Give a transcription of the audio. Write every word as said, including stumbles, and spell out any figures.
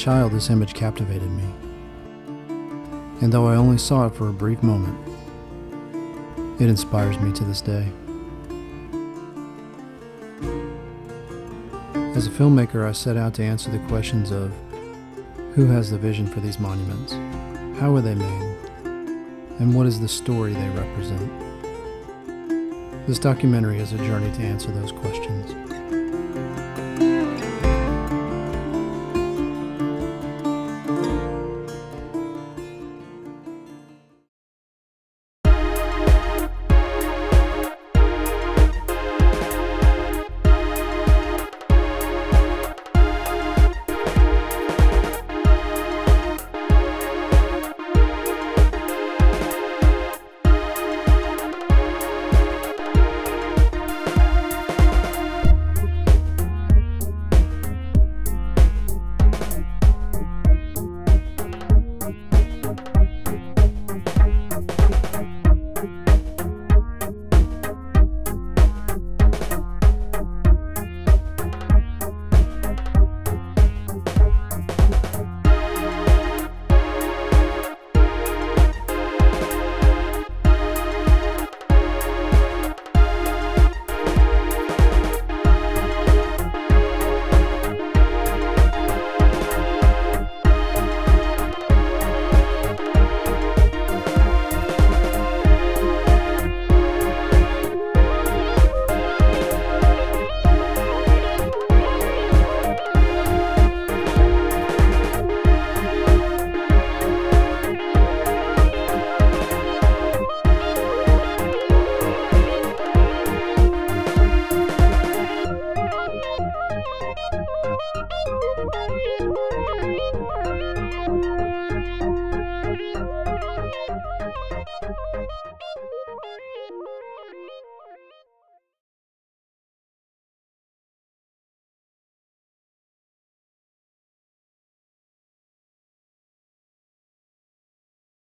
child, this image captivated me. And though I only saw it for a brief moment, it inspires me to this day. As a filmmaker, I set out to answer the questions of who has the vision for these monuments, how were they made, and what is the story they represent. This documentary is a journey to answer those questions.